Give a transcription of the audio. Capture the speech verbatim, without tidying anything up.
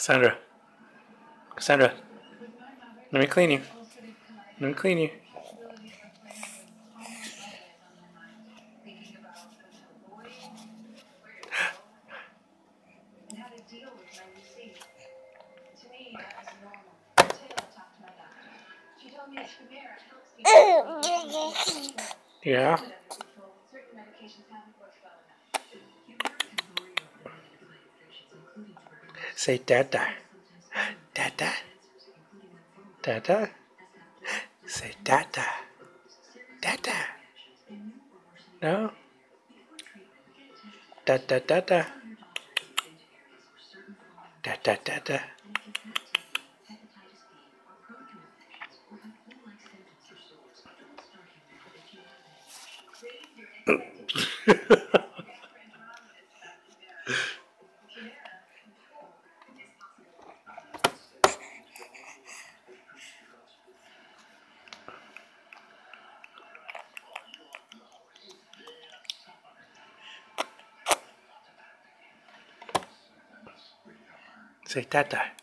Kassandra. Kassandra. Let me clean you. Let me clean you. Yeah. Say dada. Dada. Dada. Say dada. Dada. No. Dada dada. Dada dada. Say dada.